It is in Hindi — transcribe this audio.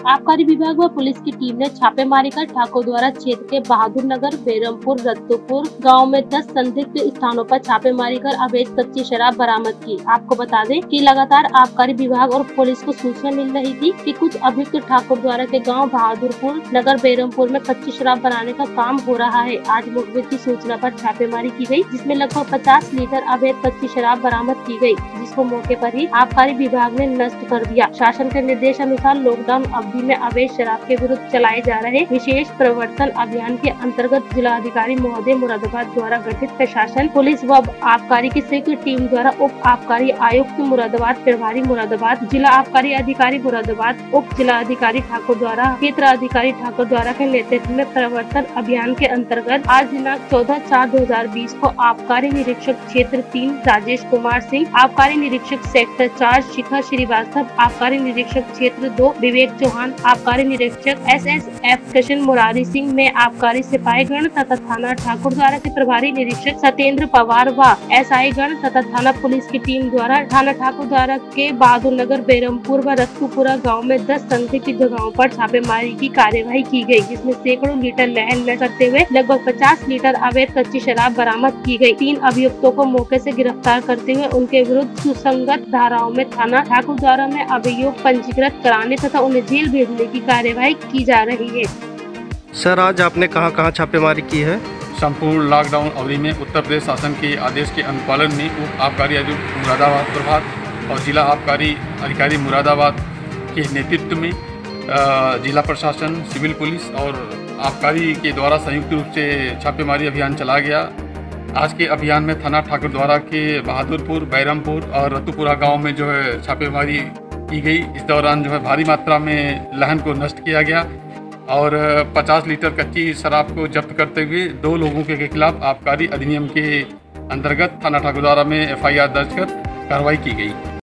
आबकारी विभाग व पुलिस की टीम ने छापेमारी कर ठाकुर द्वारा क्षेत्र के बहादुर नगर, बेरमपुर, रत्तुपुर गाँव में 10 संदिग्ध स्थानों पर छापेमारी कर अवैध कच्ची शराब बरामद की। आपको बता दें कि लगातार आबकारी विभाग और पुलिस को सूचना मिल रही थी कि कुछ अभियुक्त ठाकुर द्वारा के गाँव बहादुरपुर नगर, बेरमपुर में कच्ची शराब बनाने का काम हो रहा है। आज मुखबिर की सूचना पर छापेमारी की गई, जिसमें लगभग 50 लीटर अवैध कच्ची शराब बरामद की गई, जिसको मौके पर ही आबकारी विभाग ने नष्ट कर दिया। शासन के निर्देश अनुसार लॉकडाउन अवधि में अवैध शराब के विरुद्ध चलाए जा रहे विशेष प्रवर्तन अभियान के अंतर्गत जिलाधिकारी महोदय मुरादाबाद द्वारा गठित प्रशासन, पुलिस व आबकारी की संयुक्त टीम द्वारा उप आबकारी आयुक्त मुरादाबाद, प्रभारी मुरादाबाद, जिला आबकारी अधिकारी मुरादाबाद, उप जिला अधिकारी ठाकुर द्वारा, क्षेत्र अधिकारी ठाकुर द्वारा के नेतृत्व में प्रवर्तन अभियान के अंतर्गत आज दिनांक 14/4/2020 को आबकारी निरीक्षक क्षेत्र 3 राजेश कुमार सिंह, आबकारी निरीक्षक सेक्टर 4 शिखा श्रीवास्तव, आबकारी निरीक्षक क्षेत्र 2 विवेक चौहान, आबकारी निरीक्षक SSF कृष्ण मुरारी सिंह में आबकारी सिपाही गण तथा थाना ठाकुर द्वारा के प्रभारी निरीक्षक सत्येंद्र पवार व SI गण तथा थाना पुलिस की टीम द्वारा थाना ठाकुर द्वारा के बहादुर नगर, बेरमपुर व रत्तुपुरा गाँव में 10 संदिग्ध जगहों पर छापेमारी की कार्यवाही की गई, जिसमें सैकड़ों लीटर लहन में करते हुए लगभग 50 लीटर अवैध कच्ची शराब बरामद की गई। 3 अभियुक्तों को मौके से गिरफ्तार करते हुए उनके विरुद्ध सुसंगत धाराओं में थाना ठाकुर द्वारा में अभियोग पंजीकृत कराने तथा उन्हें जेल भेजने की कार्यवाही की जा रही है। सर, आज आपने कहां छापेमारी की है? संपूर्ण लॉकडाउन अवधि में उत्तर प्रदेश शासन के आदेश के अनुपालन में उप आबकारी आयुक्त मुरादाबाद प्रभाग और जिला आबकारी अधिकारी मुरादाबाद के नेतृत्व में जिला प्रशासन, सिविल पुलिस और आबकारी के द्वारा संयुक्त रूप से छापेमारी अभियान चलाया गया। आज के अभियान में थाना ठाकुर द्वारा के बहादुरपुर, बैरमपुर और रत्तुपुरा गांव में जो है छापेमारी की गई। इस दौरान जो है भारी मात्रा में लहन को नष्ट किया गया और 50 लीटर कच्ची शराब को जब्त करते हुए 2 लोगों के खिलाफ आबकारी अधिनियम के अंतर्गत थाना ठाकुर द्वारा में FIR दर्ज कर कार्रवाई की गई।